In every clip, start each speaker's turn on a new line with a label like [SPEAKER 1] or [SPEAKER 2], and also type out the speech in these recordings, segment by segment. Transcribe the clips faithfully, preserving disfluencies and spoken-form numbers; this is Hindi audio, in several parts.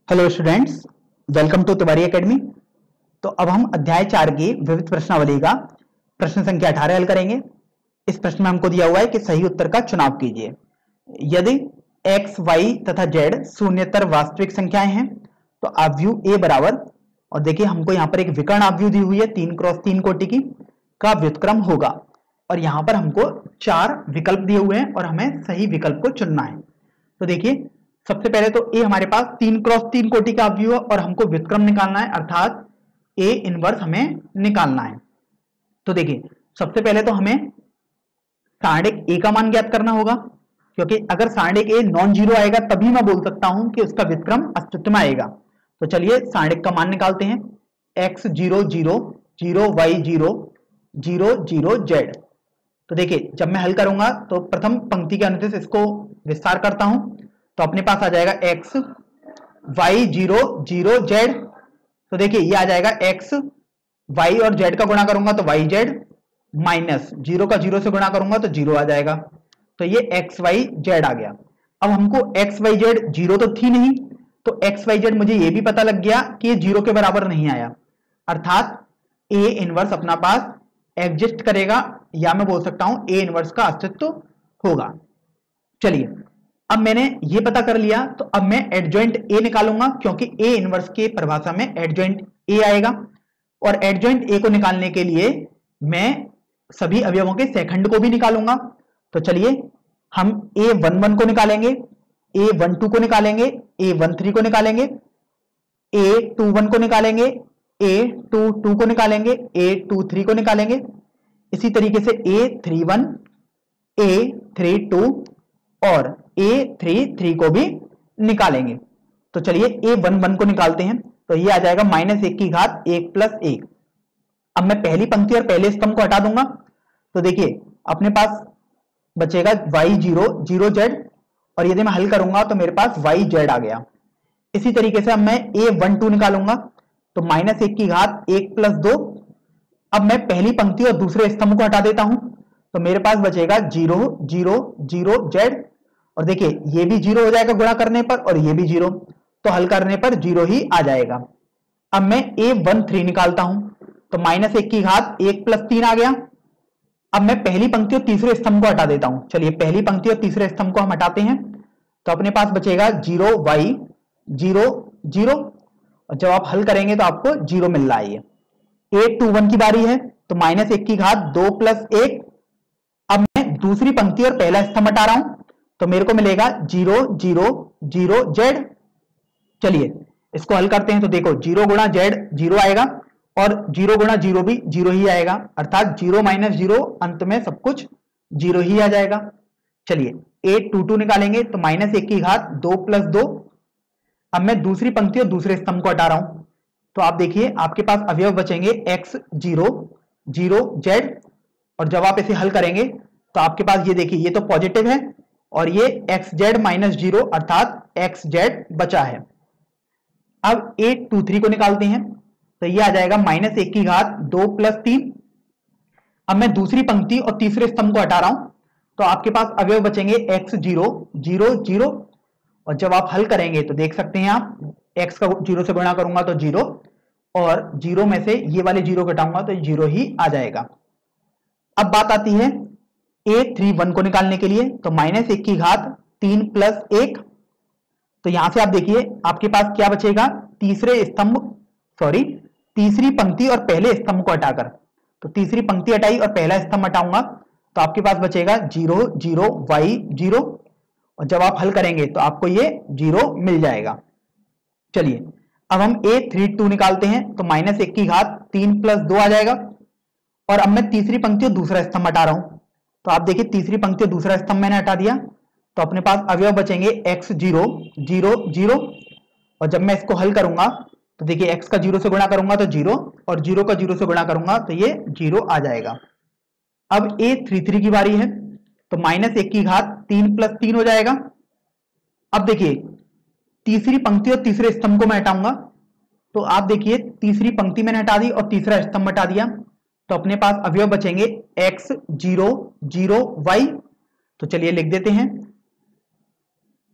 [SPEAKER 1] Hello students, welcome to Tiwari academy. तो अब हम अध्याय चार की विविध प्रश्नावली का प्रश्न संख्या अठारह हल करेंगे। इस प्रश्न में हमको दिया हुआ है कि सही उत्तर का चुनाव कीजिए। यदि x, y तथा z शून्यतर वास्तविक संख्याएं हैं तो आव्यूह a बराबर, और देखिए हमको यहाँ पर एक विकर्ण आव्यूह दी हुई है तीन क्रॉस तीन कोटि की, का व्युत्क्रम होगा। और यहाँ पर हमको चार विकल्प दिए हुए हैं और हमें सही विकल्प को चुनना है। तो देखिए सबसे पहले तो ए हमारे पास तीन क्रॉस तीन कोटि का अवयव है और हमको व्युत्क्रम निकालना है, अर्थात ए इनवर्स हमें निकालना है। तो देखिए सबसे पहले तो हमें सारणिक ए का मान ज्ञात करना होगा, क्योंकि अगर सारणिक ए नॉन जीरो आएगा तभी मैं बोल सकता हूं कि उसका व्युत्क्रम अस्तित्व में आएगा। तो चलिए सारणिक का मान निकालते हैं। X zero zero zero y zero zero zero z. तो देखिए जब मैं हल करूंगा तो प्रथम पंक्ति के अनुदेश इसको विस्तार करता हूं तो अपने पास आ जाएगा x y zero zero z. तो देखिए ये आ जाएगा x y और z का गुणा करूंगा तो y z, माइनस जीरो का जीरो से गुणा करूंगा तो जीरो आ जाएगा। तो ये x y z आ गया। अब हमको x y z जीरो तो थी नहीं, तो x y z मुझे ये भी पता लग गया कि ये जीरो के बराबर नहीं आया, अर्थात a इनवर्स अपना पास एग्जिस्ट करेगा, या मैं बोल सकता हूं a इनवर्स का अस्तित्व होगा। चलिए अब मैंने ये पता कर लिया, तो अब मैं एडजॉइंट ए निकालूंगा, क्योंकि ए इनवर्स के परिभाषा में एडजॉइंट ए आएगा। और एडजॉइंट ए को निकालने के लिए मैं सभी अवयवों के सेकंड को भी निकालूंगा। तो चलिए हम ए वन वन को निकालेंगे, ए वन टू को निकालेंगे, ए वन थ्री को निकालेंगे, ए टू वन को निकालेंगे, ए टू टू को निकालेंगे, ए टू थ्री को निकालेंगे। इसी तरीके से a three one, a three two और ए थ्री थ्री को भी निकालेंगे। तो चलिए ए वन वन को निकालते हैं, तो ये आ जाएगा माइनस एक की घात एक प्लस एक। अब मैं पहली पंक्ति और पहले स्तंभ को हटा दूंगा, तो देखिए अपने पास बचेगा वाई जीरो जीरो जेड, और यदि मैं हल करूंगा तो मेरे पास वाई जेड आ गया। इसी तरीके से अब मैं ए वन टू निकालूंगा, तो माइनस एक की घात एक प्लस दो। अब मैं पहली पंक्ति और दूसरे स्तंभ को हटा देता हूं, तो मेरे पास बचेगा जीरो जीरो जीरो जेड, और देखिए ये भी जीरो हो जाएगा गुणा करने पर और ये भी जीरो, तो हल करने पर जीरो ही आ जाएगा। अब मैं ए वन थ्री निकालता हूं, तो माइनस एक की घात एक प्लस तीन आ गया। अब मैं पहली पंक्ति और तीसरे स्तंभ को हटा देता हूं। चलिए पहली पंक्ति और तीसरे स्तंभ को हम हटाते हैं, तो अपने पास बचेगा जीरो वाई जीरो जीरो, और जब आप हल करेंगे तो आपको जीरो मिल रहा है। ए टू वन की बारी है, तो माइनस एक की घात दो प्लस एक। अब मैं दूसरी पंक्ति और पहला स्तंभ हटा रहा हूं, तो मेरे को मिलेगा जीरो जीरो जीरो जेड। चलिए इसको हल करते हैं, तो देखो जीरो गुणा जेड जीरो आएगा और जीरो गुणा जीरो भी जीरो ही आएगा, अर्थात जीरो माइनस जीरो अंत में सब कुछ जीरो ही आ जाएगा। चलिए ए टू टू निकालेंगे, तो माइनस एक की घात दो प्लस दो। अब मैं दूसरी पंक्ति और दूसरे स्तंभ को हटा रहा हूं, तो आप देखिए आपके पास अवयव बचेंगे एक्स जीरो जीरो जेड, और जब आप इसे हल करेंगे तो आपके पास ये देखिए ये तो पॉजिटिव है और ये एक्स जेड माइनस जीरो, अर्थात एक्स जेड बचा है। अब ए टू थ्री को निकालते हैं, तो ये आ जाएगा माइनस एक की घात दो प्लस तीन। अब मैं दूसरी पंक्ति और तीसरे स्तंभ को हटा रहा हूं, तो आपके पास अवयव बचेंगे एक्स जीरो जीरो जीरो, और जब आप हल करेंगे तो देख सकते हैं आप एक्स का जीरो से गुणा करूंगा तो जीरो, और जीरो में से ये वाले जीरो घटाऊंगा तो जीरो ही आ जाएगा। अब बात आती है ए थ्री वन को निकालने के लिए, तो माइनस एक की घात तीन प्लस एक। तो यहां से आप देखिए आपके पास क्या बचेगा, तीसरे स्तंभ सॉरी तीसरी पंक्ति और पहले स्तंभ को हटाकर, तो तीसरी पंक्ति हटाई और पहला स्तंभ हटाऊंगा, तो आपके पास बचेगा जीरो जीरो वाई जीरो, और जब आप हल करेंगे तो आपको ये जीरो मिल जाएगा। चलिए अब हम ए थ्री टू निकालते हैं, तो माइनस एक की घात तीन प्लस दो आ जाएगा। और अब मैं तीसरी पंक्ति और दूसरा स्तंभ हटा रहा हूं, तो आप देखिए तीसरी पंक्ति और दूसरा स्तंभ मैंने हटा दिया, तो अपने पास अवयव बचेंगे एक्स जीरो जीरो जीरो, और जब मैं इसको हल करूंगा तो देखिए एक्स का जीरो से गुणा करूंगा तो जीरो, और जीरो का जीरो से गुणा करूंगा तो ये जीरो आ जाएगा। अब ए थ्री थ्री की बारी है, तो माइनस एक की घात तीन प्लस तीन हो जाएगा। अब देखिए तीसरी पंक्ति और तीसरे स्तंभ को मैं हटाऊंगा, तो आप देखिए तीसरी पंक्ति मैंने हटा दी और तीसरा स्तंभ हटा दिया, तो अपने पास अवयव बचेंगे एक्स जीरो जीरो वाई। तो चलिए लिख देते हैं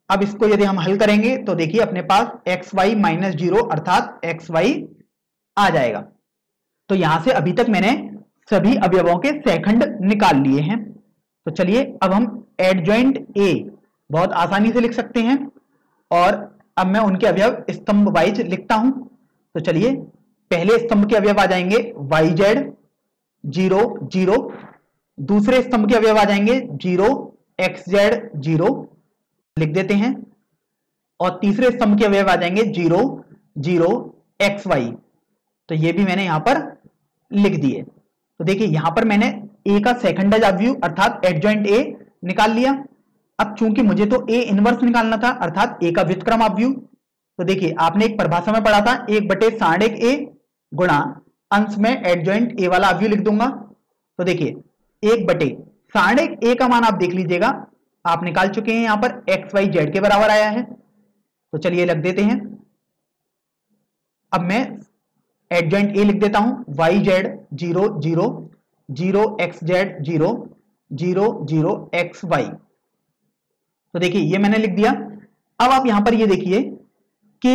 [SPEAKER 1] अब इसको यदि हम हल करेंगे तो देखिए अपने पास एक्स वाई माइनस जीरो अर्थात एक्स वाई आ जाएगा। तो यहां से अभी तक मैंने सभी अवयवों के सेकंड निकाल लिए हैं। तो चलिए अब हम एडजॉइंट ए बहुत आसानी से लिख सकते हैं और अब मैं उनके अवयव स्तंभ वाइज लिखता हूं। तो चलिए पहले स्तंभ के अवयव आ जाएंगे वाई जेड जीरो जीरो, दूसरे स्तंभ के अवयव आ जाएंगे जीरो एक्स जेड जीरो लिख देते हैं, और तीसरे स्तंभ के अवयव आ जाएंगे जीरो जीरो एक्स वाई। तो ये भी मैंने यहां पर लिख दिए। तो देखिए यहां पर मैंने ए का सेकंडाइज अवयव अर्थात एडजॉइंट ए निकाल लिया। अब चूंकि मुझे तो ए इनवर्स निकालना था अर्थात ए का व्युत्क्रम अवयव, तो देखिए आपने एक परिभाषा में पढ़ा था एक बटे साढ़े ए गुणा अंश में एडजॉइंट ए वाला अवयव लिख दूंगा। तो देखिए एक बटे साढ़े ए का मान आप देख लीजिएगा, आप निकाल चुके हैं यहां पर एक्स वाई जेड के बराबर आया है। तो चलिए लग देते हैं। अब मैं एडजॉइंट ए लिख देता हूं y z zero zero zero x z zero zero zero x y. तो देखिए ये मैंने लिख दिया। अब आप यहां पर ये देखिए कि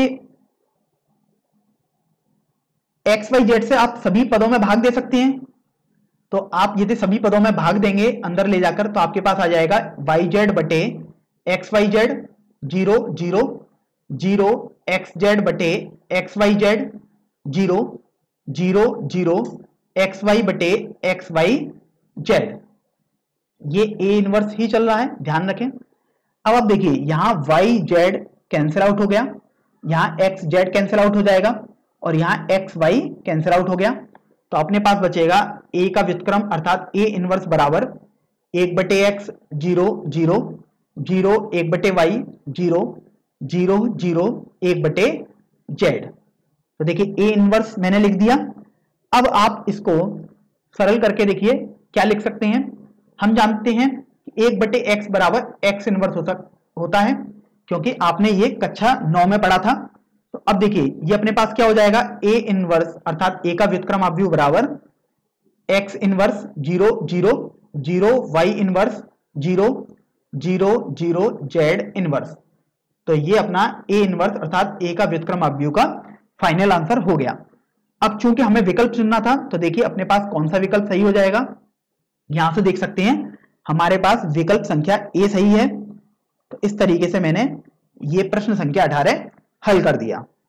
[SPEAKER 1] एक्स वाई जेड से आप सभी पदों में भाग दे सकते हैं। तो आप यदि सभी पदों में भाग देंगे अंदर ले जाकर तो आपके पास आ जाएगा वाई जेड बटे x y z zero zero zero x z बटे x y z zero zero zero x y बटे एक्स वाई जेड। ये ए इनवर्स ही चल रहा है, ध्यान रखें। अब आप देखिए यहां वाई जेड कैंसिल आउट हो गया, यहां एक्स जेड कैंसिल आउट हो जाएगा और यहां एक्स वाई कैंसिल आउट हो गया। तो अपने पास बचेगा ए का व्युत्क्रम अर्थात ए इनवर्स बराबर एक बटे एक्स जीरो जीरो जीरो एक बटे वाई जीरो जीरो जीरो एक बटे जेड। तो देखिए ए इनवर्स मैंने लिख दिया। अब आप इसको सरल करके देखिए क्या लिख सकते हैं। हम जानते हैं कि एक बटे एक्स बराबर एक्स इनवर्स हो सक होता है, क्योंकि आपने ये कक्षा नौ में पढ़ा था। तो अब देखिए ये अपने पास क्या हो जाएगा ए इनवर्स अर्थात ए का व्युत्क्रम अवयव बराबर x inverse zero zero zero y inverse zero zero zero z inverse. तो ये अपना ए इनवर्स अर्थात ए का व्युत्क्रम अवयव का फाइनल आंसर हो गया। अब चूंकि हमें विकल्प चुनना था तो देखिए अपने पास कौन सा विकल्प सही हो जाएगा। यहां से देख सकते हैं हमारे पास विकल्प संख्या ए सही है। तो इस तरीके से मैंने ये प्रश्न संख्या अठारह हल कर दिया।